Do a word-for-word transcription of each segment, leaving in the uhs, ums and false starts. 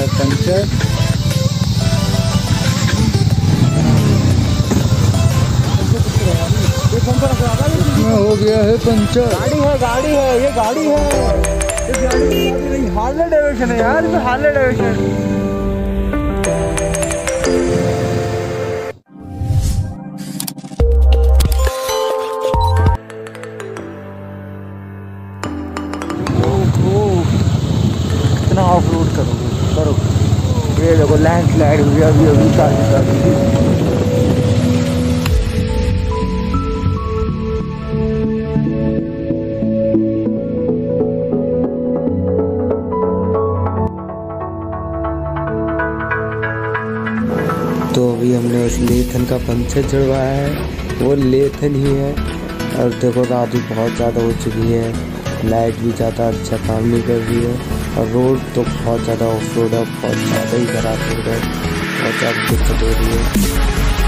है पंचर। इसमें हो गया है पंचर। गाड़ी है गाड़ी है ये गाड़ी है ये गाड़ी नहीं हार्ले डेविडसन है यार, ये हार्ले डेविडसन। कितना ऑफ रोड करोगे करो। ये देखो लैंडस्लाइड हुई अभी अभी ताजी ताजी। तो अभी हमने उस लेथन का पंचर जुड़वाया है, वो लेथन ही है। और देखो रात भी बहुत ज़्यादा हो चुकी है, लाइट भी ज़्यादा अच्छा काम नहीं कर रही है और रोड तो बहुत ज़्यादा ऑफ रोड है, बहुत ज़्यादा ही खराब रोड है, बहुत ज़्यादा दिक्कत हो रही है।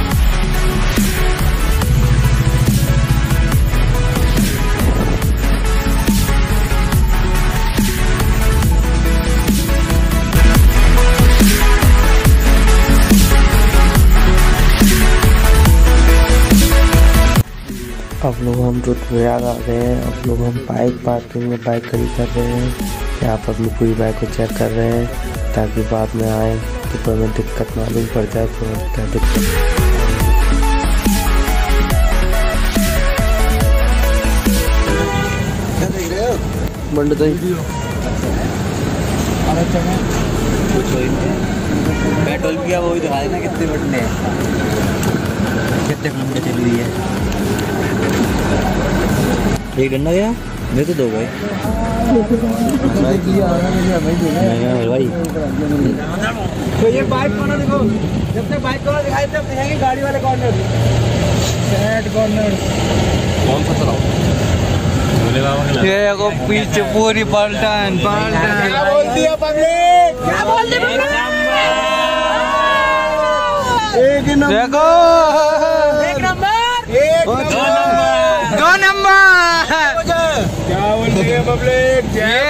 अब लोग हम रुद्रप्रयाग आ गए हैं। अब लोग हम बाइक पार्किंग में बाइक खड़ी कर रहे हैं। यहाँ पर अपनी पूरी बाइक को चेक कर रहे हैं ताकि बाद में आए तो कोई हमें दिक्कत मालूम पड़ जाए तो क्या दिक्कत। क्या देख रहे हो? मंडो तो पेट्रोल किया वो भी दिखाए ना कितने बढ़ने कितने किलोमीटर चली हुई है। एक डंडा गया मेरे तो दो गए भाई। तो ये बाइक कॉर्नर देखो, जब तक बाइक कॉर्नर दिखाई तब दिखाएंगे गाड़ी वाले कॉर्नर, सैड कॉर्नर। कौन सा चलाओ ये देखो पीछे पूरी पलटन पलटन। क्या बोलती है पब्लिक, क्या बोलती है एक नंबर देखो, एक नंबर एक नंबर दो नंबर क्या बोलती है पब्लिक।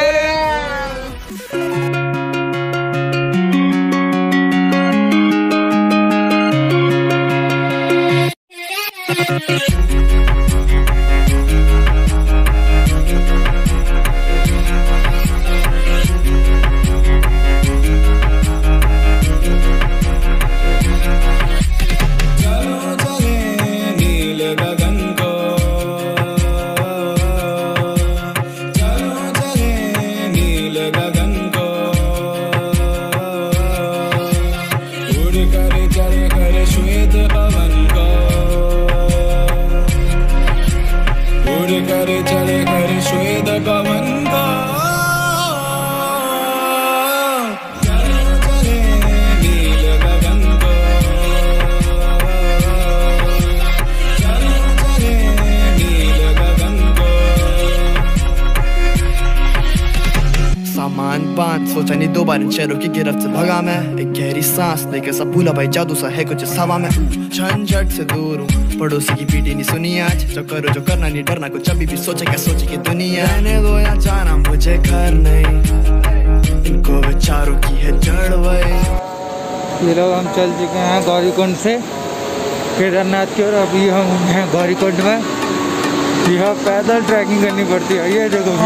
सोचा नहीं दो बार इन शहरों की गिरफ्त से भगा मैं, एक गहरी सांस लेकर सब भूला भाई जादू सा है कुछ हवा में। झंझट से दूर हूँ, पड़ोसी की पीटी नहीं सुनी आज, जो करो जो करना नहीं डरना कुछ अभी भी सोचे क्या सोचे की दुनिया। रहने दो या जाना मुझे घर नहीं, इनको विचारों की है जड़ वही। ये लोग हम चल चुके हैं गौरीकुंड से केदारनाथ की ओर। अभी हम हैं गौरीकुंड में, यहाँ पैदल ट्रैकिंग करनी पड़ती है। ये देखो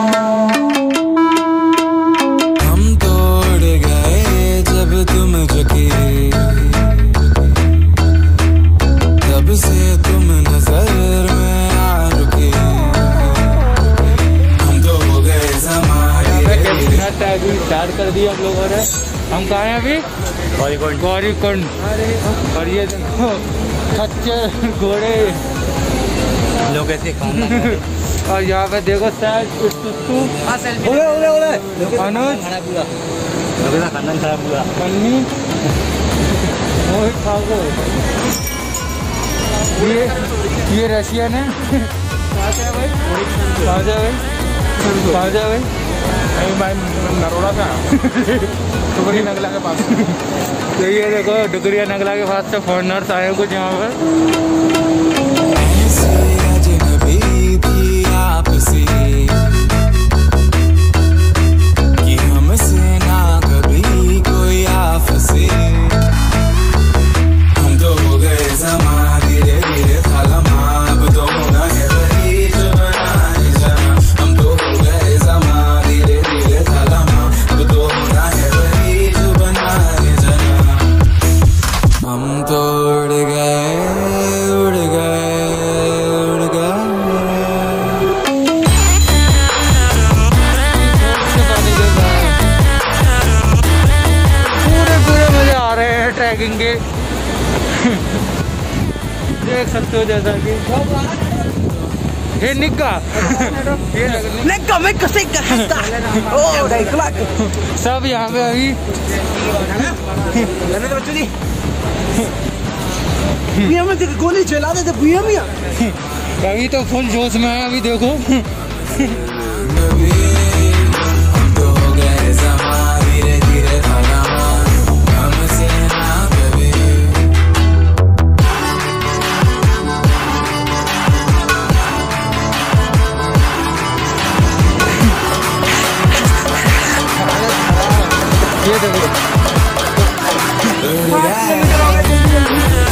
तुम झुकी तब से तुम नजर में आ रुके, हम तो हो गए ज़माने। स्टार्ट कर दिया हम लोगों ने। हम कहाँ हैं अभी? गौरीकुंड गौरीकुंड। और ये देखो खच्चर घोड़े लोग ऐसे और यहाँ पे देखो शायद अनुज खाना खराब हुआ पन्नी ये ये रशियन है। कहाँ से भाई कहाँ से भाई कहाँ से भाई नहीं भाई नरोड़ा का डुगरी नगला के पास। तो ये देखो डुगरिया नगला के पास से फॉरनर्स आए हैं कुछ यहाँ पर। कि हमसे ना कभी ट्रैकिंग के देख सकते हो जैसा कि ये निक्का निक्का मैं कैसे कहता ओ देखला सब यहाँ पे अभी लेने दे बच्चों दी भैया मैं तेरी गोली चला दे भैया भैया अभी तो फुल जोश में है। अभी देखो तो हो गए ज़मा धीरे धीरे धागा हमसे ना कभी ये देखो